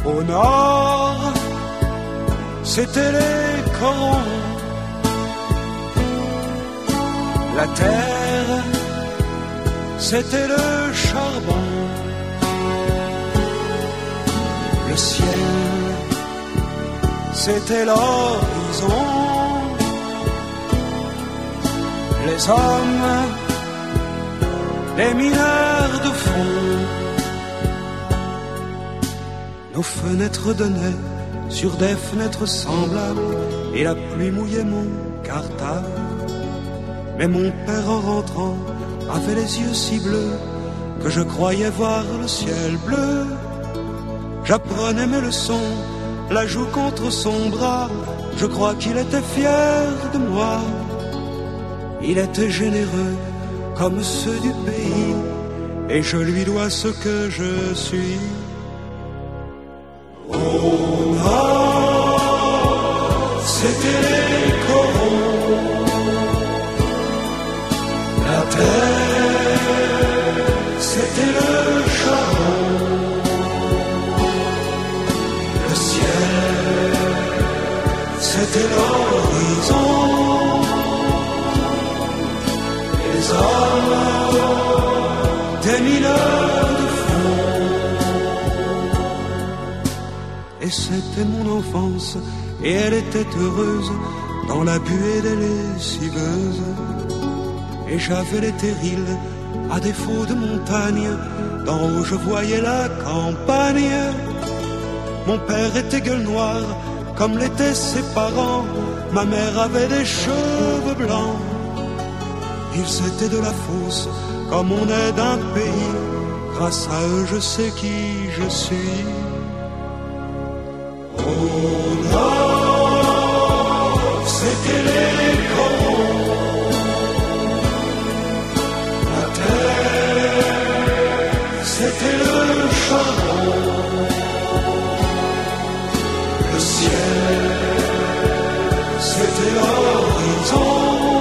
Au nord, c'était les corons. La terre, c'était le charbon. Le ciel, c'était l'horizon. Les hommes, les mineurs de fond. Nos fenêtres donnaient sur des fenêtres semblables, et la pluie mouillait mon cartable. Mais mon père en rentrant avait les yeux si bleus que je croyais voir le ciel bleu. J'apprenais mes leçons, la joue contre son bras. Je crois qu'il était fier de moi. Il était généreux comme ceux du pays, et je lui dois ce que je suis. Au nord, c'était les corons. La terre, c'était le charbon. Le ciel, c'était l'horizon. Les hommes, des mineurs de fond. Et c'était mon enfance, et elle était heureuse dans la buée des lessiveuses. Et j'avais les terrils, à défaut de montagne, d'en haut je voyais la campagne. Mon père était gueule noire, comme l'étaient ses parents. Ma mère avait des cheveux blancs. Ils étaient de la fosse, comme on est d'un pays. Grâce à eux je sais qui je suis. Au nord, c'était les corons. La terre, c'était le charbon. Le ciel, c'était l'horizon.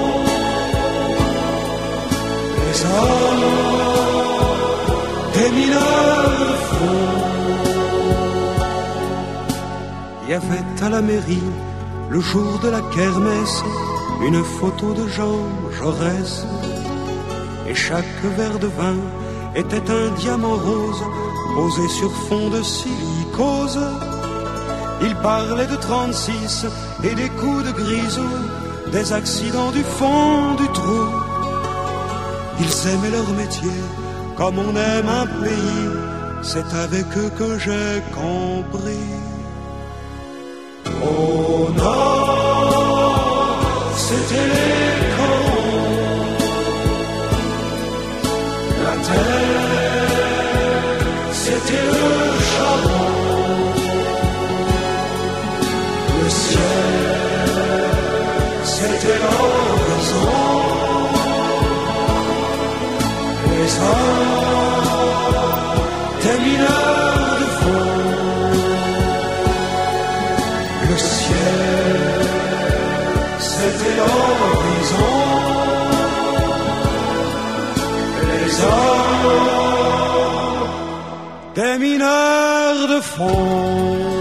Les hommes, des mineurs de fond. Il y avait à la mairie, le jour de la kermesse, une photo de Jean Jaurès. Et chaque verre de vin était un diamant rose, posé sur fond de silicose. Il parlait de 36 et des coups de grisou, des accidents du fond du trou. Ils aimaient leur métier comme on aime un pays. C'est avec eux que j'ai compris. Au nord, c'était les corons. La terre, c'était le charbon. Le ciel, c'était l'horizon. Les hommes, des mineurs de fond. Le ciel, c'était l'horizon. Les hommes, des mineurs de fond.